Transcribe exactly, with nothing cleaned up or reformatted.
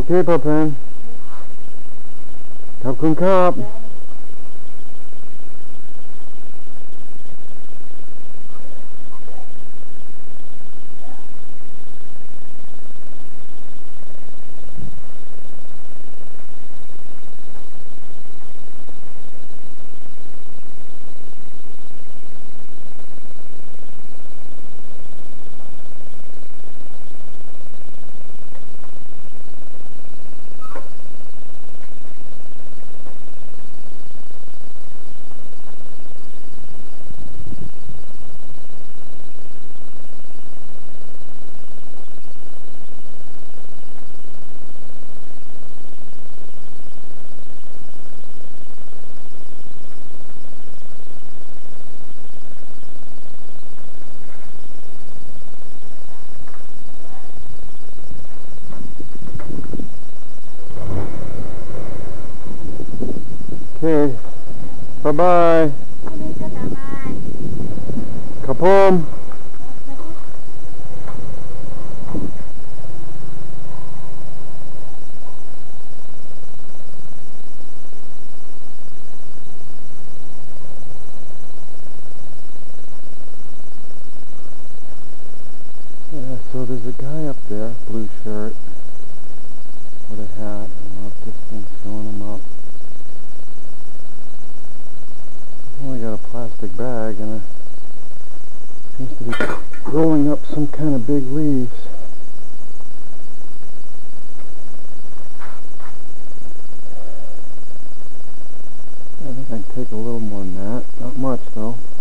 เคพ่อเพนขอบคุณครับ Okay, bye bye. ครับผม Yeah, so there's a guy up there, blue shirt, with a hat. I don't know if this thing's showing him up. He's only got a plastic bag and a, seems to be rolling up some kind of big leaves. I think I can take a little more than that. Not much though.